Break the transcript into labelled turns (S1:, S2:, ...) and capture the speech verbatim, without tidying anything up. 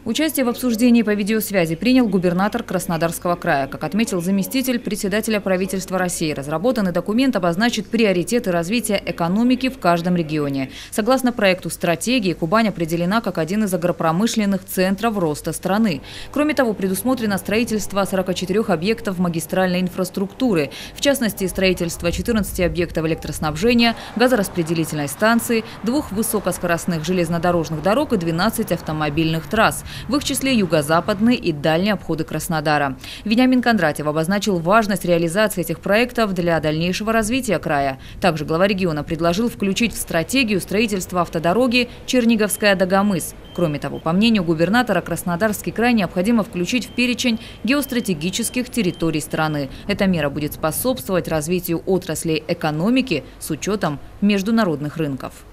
S1: Участие в обсуждении по видеосвязи принял губернатор Краснодарского края. Как отметил заместитель председателя правительства России, разработанный документ обозначит приоритеты развития экономики в каждом регионе. Согласно проекту стратегии, Кубань определена как один из агропромышленных центров роста страны. Кроме того, предусмотрено строительство сорока четырёх объектов магистральной инфраструктуры, в частности, строительство четырнадцати объектов электроснабжения, газораспределительной станции, двух высокоскоростных железнодорожных дорог и двенадцати автомобильных трасс. В их числе юго-западные и дальние обходы Краснодара. Вениамин Кондратьев обозначил важность реализации этих проектов для дальнейшего развития края. Также глава региона предложил включить в стратегию строительство автодороги Черниговская-Дагомыс. Кроме того, по мнению губернатора, Краснодарский край необходимо включить в перечень геостратегических территорий страны. Эта мера будет способствовать развитию отраслей экономики с учетом международных рынков.